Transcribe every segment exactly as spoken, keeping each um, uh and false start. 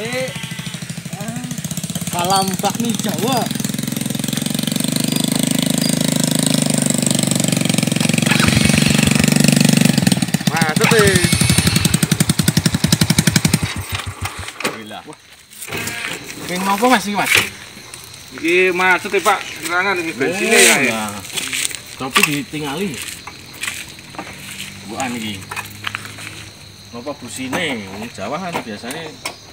Ini uh, salam bakmi Jawa. Masuk deh. Gila. Pengen apa Mas iki, Mas? Iki maksud Pak, serangan ini bensinnya ya. ya. Nah. Tapi ditingali. Bukan iki. Napa busine? Wong Jawa kan biasanya.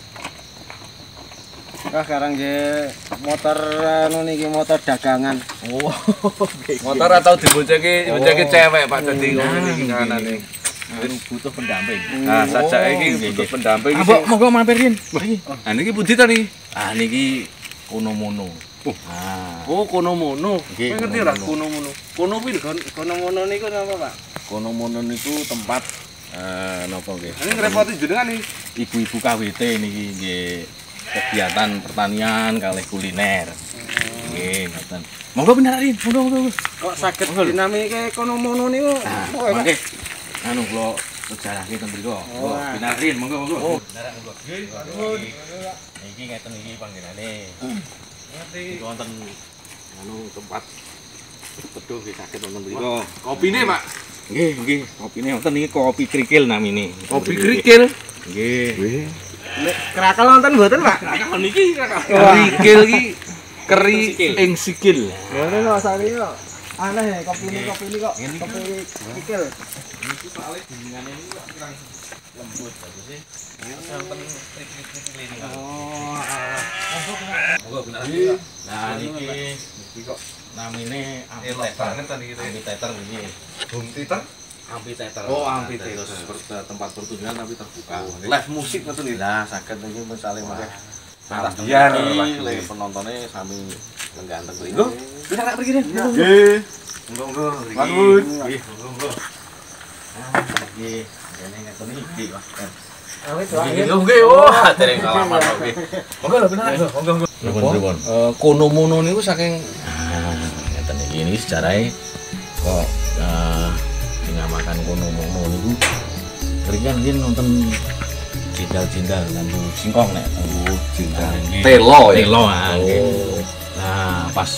Wah, sekarang je motor anu niki motor dagangan. Oh. Motor atau diboncengke boncengke cewek Pak dadi ngene iki kanane. Anu butuh pendamping. Nah, saja iki nggih, butuh nggih. pendamping Ah, iki. Mbok, monggo mampir yen. Iki. Ah niki pundi ta niki? Ah niki kono-mono. Oh. Ah. Oh, kono-mono. Nggih, Kowe ngerti ora kono-mono. kono-mono? Kono kuwi lho. Kono-mono niku napa, Pak? Kono-mono niku tempat eh napa nggih? Ini ngrepoti jenengan iki. Ibu-ibu K W T niki nggih kegiatan pertanian kalih kuliner. Nggih, ngoten. Monggo pindahin, monggo monggo. Kok saged dinamike kono-mono niku? Nah, Oh, Pak. mangke. Anu kula sejarahke ten mriku. Monggo Wah. pindahin, monggo monggo. Oh. Pindahan monggo. Nggih. Niki ngeten iki panggenane. Ngerti. Iki wonten anu tempat teduh nggih saged wonten mriku. Kopine, Pak. Nggih, nggih, kopine wonten niki kopi krikil namine. Kopi krikil. Nggih. Nek kerakal wonten mboten, Pak? Kakak niki kakak. Krikil iki keri ing sikil. Ngono lho asale kok. Aneh ya kopi ini kopi ini kok. Kopi kikil. Niki soalnya bimbingannya ini kok kurang lembut bagusnya. Wonten trik-trik ini. Oh, alah. Monggo bener. Nah, niki niki kok namine Elok banget tadi gitu. amphitheater niki. Home theater. Amphitheater. Oh, Nah, amphitheater. terus per- tempat pertunjukan tapi terbuka. Live musik ngoten iki. Lah, saged niki misale mangke Pentas sambil biar, niki, Pak. le penontonnya sami lengganteng mriku. Lho, Bisa tak pergi deh. Nggih. Monggo monggo. Bangun. Nggih, monggo monggo. Ah, nggih. Dene ngeten iki, Pak. Awet Nggih, nggih. Wah, dereng salaman kok nggih. Monggo lho bener. Monggo monggo. Pripun? Eh, kono-mono niku saking Ah, ngeten iki ini sejarahnya kok eh dinamakan kono-mono niku. Mriki kan riyen nonton jindal-jindal nganggo singkong nek nganggo jindal nggih. telo ya. Telo ah, nggih. Oh. Nah, pas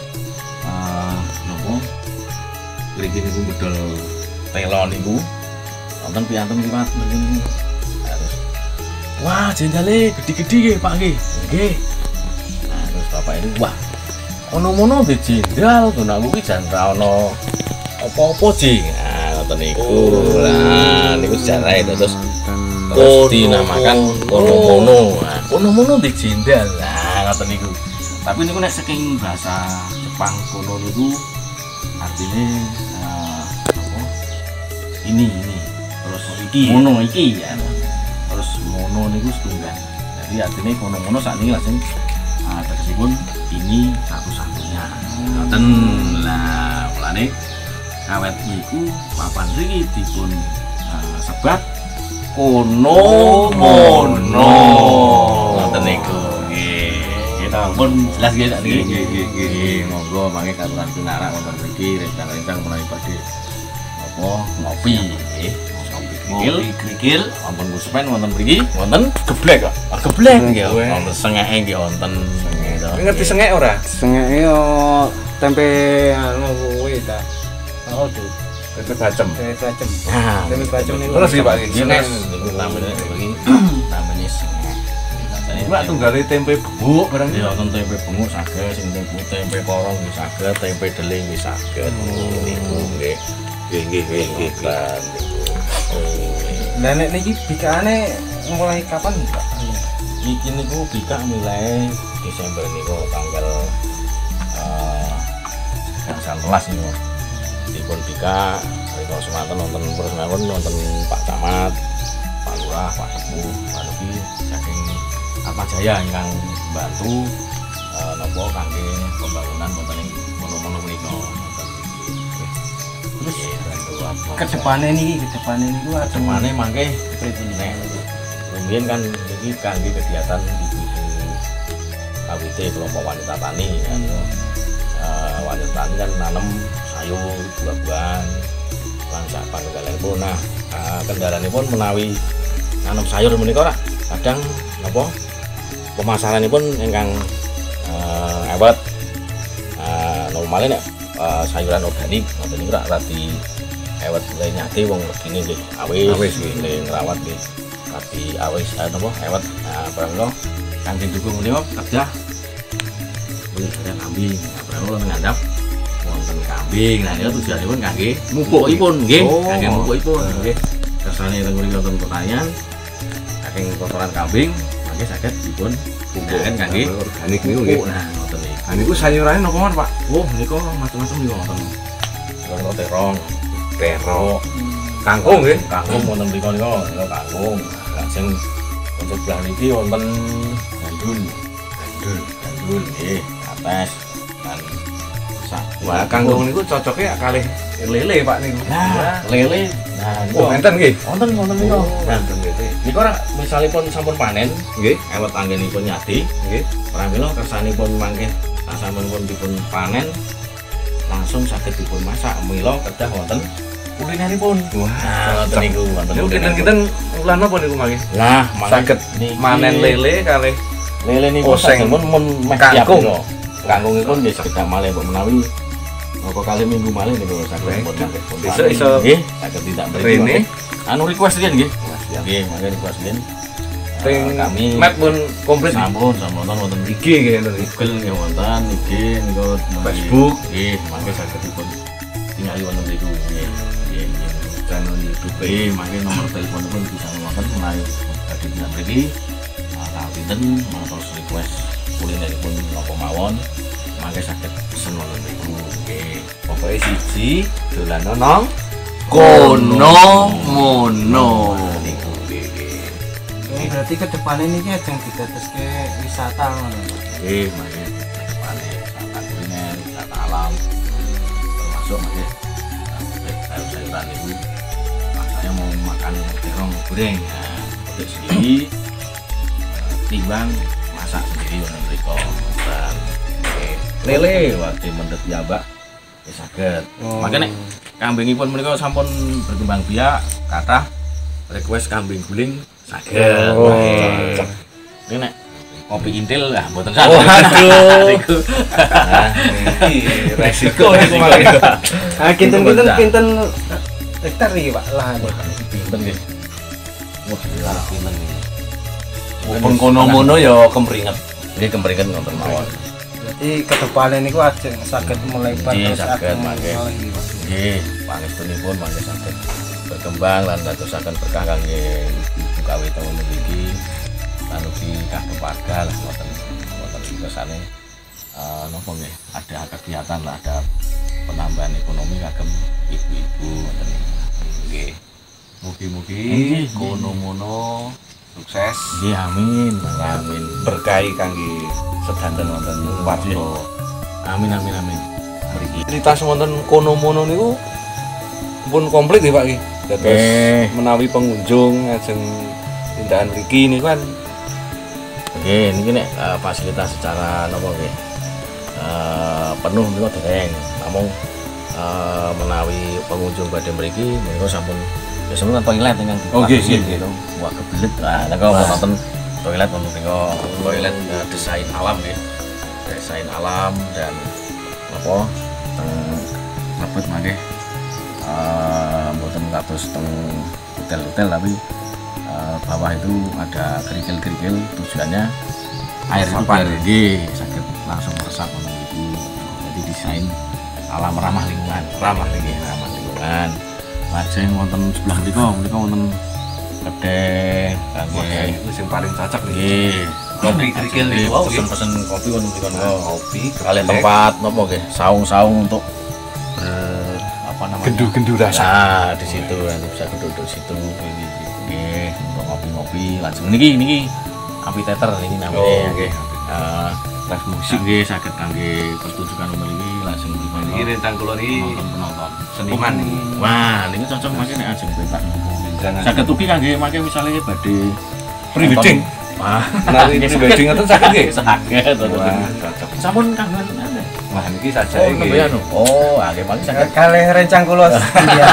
eh napa? Mriki niku medal telo niku wonten piyanten liwat mriki niku. Terus wah, jendale gede-gede nggih, Pak nggih. Nggih. Nah, terus bapak ini wah, kono-mono di jendal, guna kuwi jan ra ono apa-apa, Jing. Nah, ngoten niku. Lah, niku sejarah itu terus terus dinamakan kono-mono. Nah, kono-mono di jendal. Nah, ngoten niku. Tapi niku nek saking bahasa Jepang kono niku artinya eh, apa? Ini ini. Terus iki mono iki ya. Terus mono niku setunggal. Jadi artinya kono-mono saat ini langsung uh, tersebut ini satu-satunya. Ngoten lah mulane awet niku papan iki dipun uh, sebat kono mono. Ngoten niku. Nggih. Kita pun jelas nggih sak niki. Nggih, nggih, nggih. Nggih, monggo mangke katuran pinarak wonten mriki rencang-rencang menawi badhe apa ngopi nggih. Ngopi krikil wonten kuspen wonten mriki wonten geblek kok. Ah, geblek nggih. Wonten sengeke nggih wonten. Kowe ngerti sengek ora? Sengeke yo tempe anu kuwi ta. Oh, tuh. Tempe bacem. Tempe bacem. Nah, Tempe bacem niku. Terus iki Pak iki. Jenis niku namanya mriki namanya sengek. Mbak tunggale tempe bubuk barang Ya wonten tempe benguk saged, sing tempe tempe korong nggih saged, tempe deling nggih saged. Niku nggih. Nggih nggih nggih nggih. Lan niku. Lah nek niki bikane mulai kapan, Pak? Iki niku bikak mulai Desember niku tanggal eh tanggal sebelas niku. Dipun bikak rika semanten wonten persemawon wonten Pak Camat, Pak Lurah, Pak Sepuh, Pak Luki saking Apa Jaya ingkang bantu eh napa kangge pembangunan wonten ing mono-mono menika. Terus Kedepane niki, kedepane niku Kemana mangke pripun nek rumiyin kan iki kangge kegiatan ibu-ibu K W T kelompok wanita tani kan. Eh, wanita tani kan nanam sayur, buah-buahan, lan sak panunggalipun. Nah, eh, kendaranipun menawi nanam sayur menika ora kadang napa pemasaranipun ingkang uh, ewet. Uh, normalnya nek uh, sayuran organik ngoten niku rak radi ewet mulai nyate wong regine nggih awis Awis, nggih ngrawat nggih radi awis uh, napa ewet. Nah pramila kanthi dukung menika kerja kuwi ada kambing. Nah pramila ngandhap wonten kambing. Nah niku tujuanipun kangge mupukipun nggih, Oh. kangge mupukipun nggih. Kersane teng mriki wonten pertanyaan saking kotoran kambing mangke saged dipun pupukkan kangge organik niku nggih. pupuk. Nah ngoten niku. Nah niku sayurane napa mawon, Pak? Oh, niku macam-macam niku wonten. Wonten terong, Terong, kangkung nggih. kangkung wonten mriku niku, niku kangkung. Lajeng untuk sebelah niki wonten gandul. Gandul, gandul nggih, ates dan sak. Wah, kangkung niku cocoknya kalih lele, Pak niku. Nah, lele. Nah, niku Oh, enten nggih. wonten wonten niku. Nah, enten lele. niku ora misalipun sampun panen, Nggih, ewet anggenipun nyadi, nggih. pramila kersanipun mangke sasampunipun dipun panen langsung saged dipun masak. Mila kedah wonten kulineripun. Wah, Nah, wonten niku wonten. niku kulineripun. kinten-kinten ulah napa niku mangke? Lah, Saged niki- manen lele kalih lele niku oseng sampun mun meh kangkung. siap, lho. Kangkungipun nggih saged malih mbok menawi apa kali minggu malih niku saged Baik. pun saged pun Besok panen. iso nggih saged tidak mriki. rene. mangke. Anu request riyen nggih. siap. Nggih, mangke request riyen. Ting Eh, kami map pun komplit nih. sampun sampun wonten wonten I G nggih enten nggih. Google nggih wonten, I G niku Facebook. nggih, mangke saged dipun tingali wonten niku nggih. Nggih, nggih. Channel YouTube. Nggih, mangke nomor teleponipun bisa wonten menawi badhe dinten mriki. Nah, pinten matos request kulineripun napa mawon, mangke saged pesen wonten niku nggih. Pokoke siji dolan nonong Kono mono. niku nggih. Oh, berarti ke depan ini ki ajeng diteteske wisata ngono. Nggih, mangke pane wisata kuliner, wisata alam. Termasuk mangke eh, sayur-sayuran itu. Nah, saya mau makan terong goreng. Nah, untuk sendiri eh, timbang masak sendiri wonten mriku. Dan nggih, lele waktu mendhet piyambak ya saged. Oh. Makanya nek kambingipun menika sampun berkembang biak, kathah request kambing guling saged. Oh. Wah, ini nek kopi intil lah mboten saged. Waduh. Niku. Nah, Iki resiko niku mangke. Ah, kinten-kinten pinten hektar iki, Pak? Lah. pinten nggih. Wah, gila pinten nggih. Pun kono-mono ya kempringet. Nggih kempringan ngonten mawon. Berarti ke depan niku ajeng saged melebar Nggih, terus saged, ageng mangke. malih iki, Pak. Nggih, pangestunipun mangke saged berkembang lan dadosaken berkah kangge ibu kawit tahun mriki lan ugi kagem warga lah wonten wonten kersane eh napa nggih ada kegiatan lah ada penambahan ekonomi kagem ibu-ibu wonten Nggih. Mugi-mugi Nggih. kono-mono sukses nggih amin amin berkahi kangge sedanten wonten warga. amin amin amin mriki Cerita wonten kono-mono niku pun komplit ya Pak iki. Dados Eh. menawi pengunjung ajeng tindakan mriki niku kan nggih niki nek eh, fasilitas secara napa nggih eh, penuh niku dereng namung eh, menawi pengunjung badhe mriki menika sampun ya sampun toilet ingkang Oh, nggih, nggih, gitu wah kebelet ah nek wonten toilet wonten menika toilet eh, desain alam nggih desain alam dan apa teng lebet mangke eh mboten kados teng hotel-hotel tapi eh, bawah itu ada kerikil-kerikil tujuannya air itu Resapan. nggih saged langsung meresap ngono iku. Jadi desain alam ramah lingkungan, ramah lingkungan, ramah lingkungan. Lajeng wonten sebelah mriku, mriku wonten kedai wah kangge itu sing paling cocok nih. nggih. Kopi kerikil niku wau nggih. pesen-pesen kopi wonten mriku niku. Kopi Kalian tempat napa nggih, saung-saung untuk ber apa namanya? gendu-gendu rasa. Nah, di situ nanti bisa duduk di situ. Nggih, untuk ngopi-ngopi. Lajeng niki niki amphitheater niki namanya. Oh, nggih. Eh, Live musik musik nggih saged kangge pertunjukan umum iki lajeng iki dipun rencang kula niki penonton-penonton. seniman niki. Wah, niki cocok mangke nek ajeng pentas. Jangan Saged ugi kangge mangke misale badhe pre-wedding. Wah, Menawi pre-wedding ngoten saged nggih. saged. Wah, cocok. Sampun kangge ada. Wah niki saja Oh, iki. nembe anu. Oh, nggih mangke saged. Kalih rencang kula. Iya.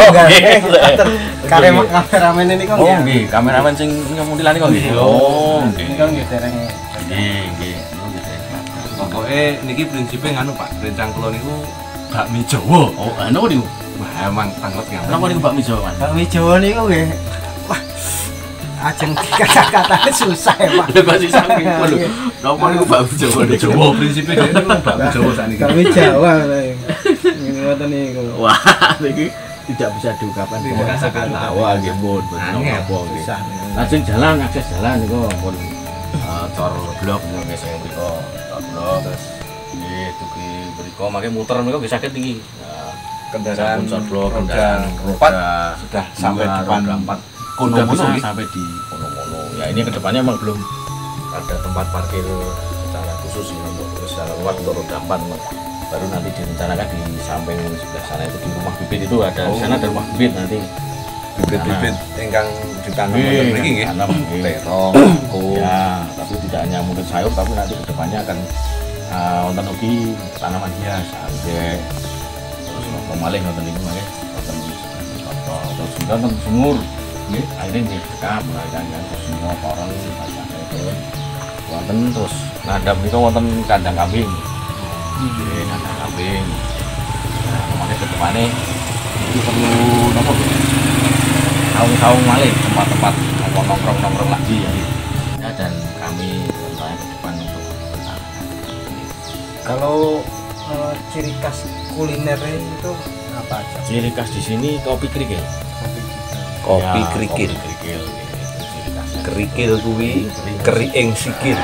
Kalih kameramen ini kok Oh, nggih, kameramen sing nyemutilan niku nggih. Oh, nggih. Ini kan nggih dereng Nggih, nggih. Pokoke niki prinsipe nganu Pak, rencang kula niku bakmi Jawa. Oh, anu niku. Wah, emang tanggap yang. Napa niku bakmi Jawa, Mas? Bakmi Jawa niku nggih. Wah. Ajeng kata-katane susah ya, Pak. Lha kok sih sampe lho. Napa niku bakmi Jawa? Jawa prinsipe niku bakmi Jawa sakniki. Bakmi Jawa ngene ngoten niku. Wah, niki tidak bisa diungkapkan dengan kata-kata. Wah, nggih pun, betul apa nggih. Lajeng jalan, akses jalan niku pun eh, cor blok niku nggih sing mriko. Cor blok terus nggih dugi mriko mangke muter niku nggih saged niki. Kendaraan cor blok, roda kendaraan empat roda sudah sampai dua, depan roda empat. Kono Sudah Mono bisa nggih. sampai di Kono-Mono. Ya ini kedepannya memang belum ada tempat parkir secara khusus ya, untuk secara luas untuk roda empat. Baru nanti direncanakan di samping sebelah sana itu di rumah bibit itu ada di sana ada rumah bibit nanti. Bibit-bibit ingkang ditanam Nggih, wonten mriki nggih. tanam, nggih. Terong, kangkung. Ya, tapi tidak hanya mungkin sayur tapi nanti kedepannya akan uh, wonten ugi tanaman hias, anggrek, terus nopo malih wonten niku nggih. Wonten contoh terus juga wonten sumur. Nggih, akhirnya nggih cekap mulai kan terus semua koron banyak itu. Wonten terus ngadap niku wonten kandang kambing. Nggih, kandang kambing. Nah, kemarin kedepane itu perlu nopo saung-saung malih tempat-tempat nongkrong-nongkrong lagi ya. Ya, dan kami rencana ke depan untuk bertahan. Kalau eh, ciri khas kulinernya itu apa aja? Ciri khas di sini kopi kerikil. Kopi Ya, kerikil. Kopi kerikil. Ya, itu ciri khasnya. Kerikil kuwi keriing sikil.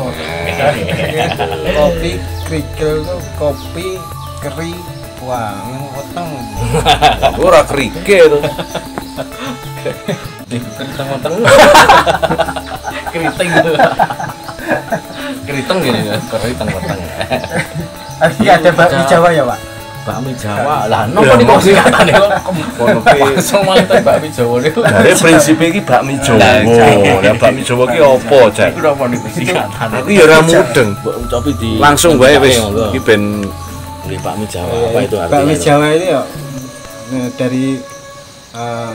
Kopi kerikil itu kopi keri wah weteng. Ora kerikil. Keriting-keriting. Keriting gitu. Keriting gini ya, keriting weteng. Ini ada bakmi Jawa ya, Pak? Bakmi Jawa. Lah nopo niku singkatane kok Kono ki langsung malah bakmi Jawa niku. dari prinsip iki bakmi Jawa. Lah bakmi Jawa ki apa, Cak? Iku napa niku singkatane? Aku ya ora mudeng. Mbok ucapi di Langsung wae wis iki ben nggih bakmi Jawa. Apa itu artinya? Bakmi Jawa ini ya eh, dari eh,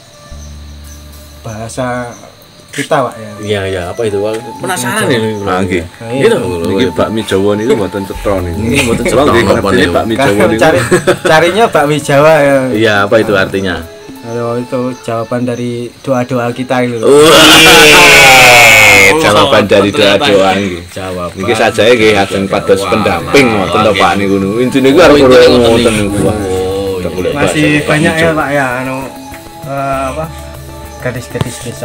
bahasa kita, Pak ya. Iya iya, apa itu? Penasaran ini. Ah, nggih. Gitu. Niki bakmi Jawa niku mboten cetha niku. Ini mboten cetha, Nggih, napa ngertine niku? bakmi Jawa Kan niku. cari carinya bakmi Jawa ya. Iya, apa itu artinya? Kalau itu jawaban dari doa-doa kita itu. Wih, jawaban dari doa-doa nggih. Jawab. Niki sajae nggih ajeng pados pendamping wonten to Pak niku. Intine ku arep Oh, ora intine ngoten ngoten niku. niku. Udah boleh Masih bahasa banyak bakmi ya, Jawa. Pak ya, anu eh, apa? Gadis-gadis desa.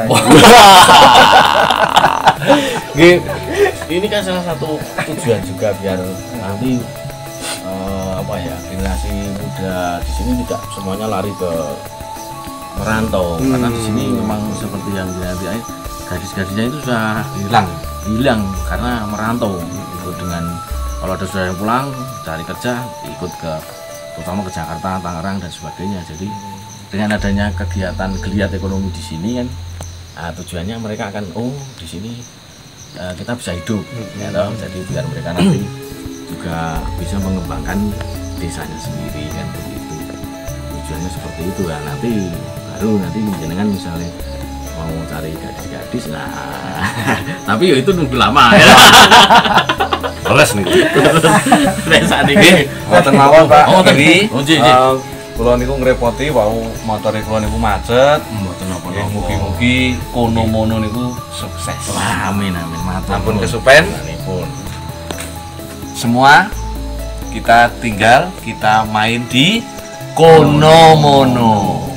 Nggih. Ini kan salah satu tujuan juga biar nanti eh, apa ya, generasi muda di sini tidak semuanya lari ke merantau karena di sini memang seperti yang dilihat gadis-gadisnya itu sudah Hilang. hilang karena merantau ikut dengan kalau ada saudara yang pulang cari kerja ikut ke terutama ke Jakarta, Tangerang dan sebagainya. Jadi dengan adanya kegiatan geliat ekonomi di sini kan nah, tujuannya mereka akan oh di sini uh, kita bisa hidup ya toh. Jadi biar mereka nanti juga bisa mengembangkan desanya sendiri kan begitu. Tujuannya seperti itu ya. Nanti baru nanti jenengan misalnya mau cari gadis-gadis nah tapi ya itu nunggu lama ya. Les niku. Nek saat ini Ngoten mawon Pak. Oh, ngoten. Jadi Oh, ji, ji. eh, kula niku ngrepoti wau motore kula niku macet. mboten Ya napa-napa. mugi-mugi kono-mono niku sukses. Wah, amin amin. Matur Ampun nuwun. kesupen. Pun. Semua kita tinggal kita main di kono-mono.